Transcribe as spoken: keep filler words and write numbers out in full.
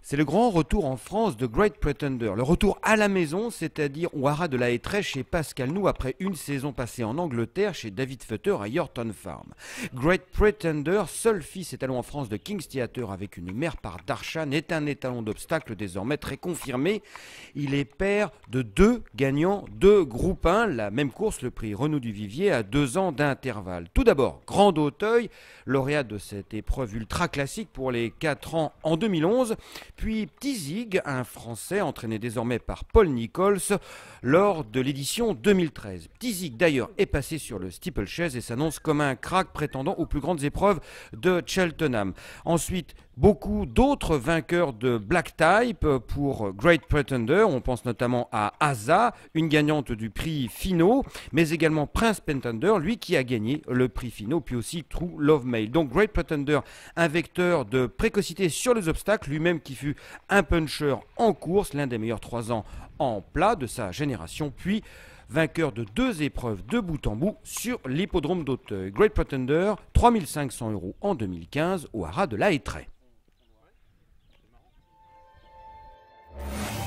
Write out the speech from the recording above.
C'est le grand retour en France de Great Pretender. Le retour à la maison, c'est-à-dire au haras de la Hêtraie chez Pascal Nou après une saison passée en Angleterre chez David Futter à Yorton Farm. Great Pretender, seul fils étalon en France de King's Theatre avec une mère par Darshan, est un étalon d'obstacles désormais très confirmé. Il est père de deux gagnants de groupe un, la même course, le prix Renaud Duvivier, à deux ans d'intervalle. Tout d'abord, Grand d'Auteuil, lauréat de cette épreuve ultra classique pour les quatre ans en deux mille onze. Puis Petit Zig, un Français entraîné désormais par Paul Nichols lors de l'édition deux mille treize. Petit Zig d'ailleurs est passé sur le steeplechase et s'annonce comme un crack prétendant aux plus grandes épreuves de Cheltenham. Ensuite, beaucoup d'autres vainqueurs de Black Type pour Great Pretender. On pense notamment à Asa, une gagnante du prix Finaux, mais également Prince Pretender, lui qui a gagné le prix Finaux, puis aussi True Love Mail. Donc Great Pretender, un vecteur de précocité sur les obstacles, lui-même qui fut un puncher en course, l'un des meilleurs trois ans en plat de sa génération, puis vainqueur de deux épreuves de bout en bout sur l'hippodrome d'Auteuil. Great Pretender, trois mille cinq cents euros en deux mille quinze au haras de la Hêtraie.